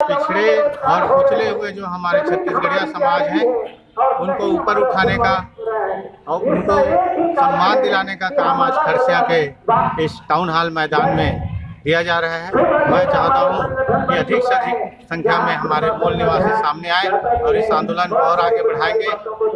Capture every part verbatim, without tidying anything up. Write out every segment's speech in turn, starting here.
पिछड़े और कुचले हुए जो हमारे छत्तीसगढ़िया समाज हैं उनको ऊपर उठाने का और उनको सम्मान दिलाने का काम आज खरसिया के इस टाउन हॉल मैदान में दिया जा रहा है। मैं चाहता हूं कि अधिक से अधिक संख्या में हमारे मूल निवासी सामने आए और इस आंदोलन को और आगे बढ़ाएंगे।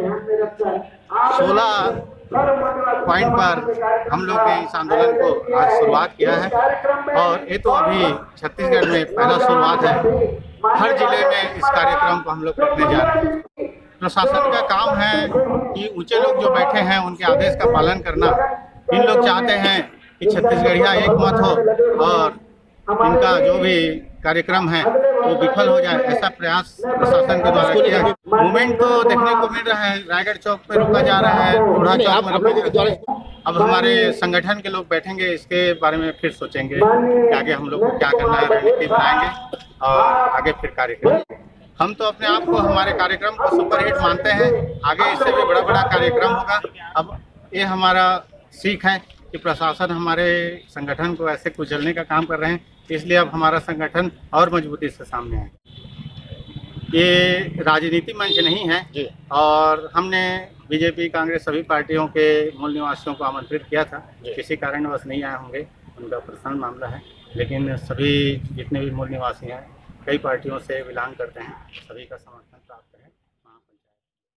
सोलह पॉइंट पर हम लोग ने इस आंदोलन को आज शुरुआत किया है और ये तो अभी छत्तीसगढ़ में पहला शुरुआत है। हर जिले में इस कार्यक्रम को हम लोग करने जा रहे हैं। प्रशासन का काम है कि ऊंचे लोग जो बैठे हैं उनके आदेश का पालन करना। इन लोग चाहते हैं कि छत्तीसगढ़िया एक मत हो और इनका जो भी कार्यक्रम है वो विफल हो जाए, ऐसा प्रयास प्रशासन के द्वारा किया गया। मूवमेंट तो देखने को मिल रहा है, रायगढ़ चौक पे रोका जा रहा है, लोढ़ा चौक में रोका जा रहा है। अब हमारे संगठन के लोग बैठेंगे, इसके बारे में फिर सोचेंगे कि आगे हम लोग को क्या करना है, रणनीति बनाएंगे और आगे फिर कार्य करेंगे। हम तो अपने आप को हमारे कार्यक्रम को सुपरहिट मानते हैं, आगे इससे भी बड़ा बड़ा कार्यक्रम होगा। अब ये हमारा सीख है कि प्रशासन हमारे संगठन को ऐसे कुचलने का काम कर रहे हैं, इसलिए अब हमारा संगठन और मजबूती से सामने है। ये राजनीति मंच नहीं है और हमने बीजेपी कांग्रेस सभी पार्टियों के मूल निवासियों को आमंत्रित किया था, किसी कारणवश नहीं आए होंगे, उनका पर्सनल मामला है। लेकिन सभी जितने भी मूल निवासी हैं कई पार्टियों से बिलोंग करते हैं, सभी का समर्थन प्राप्त है।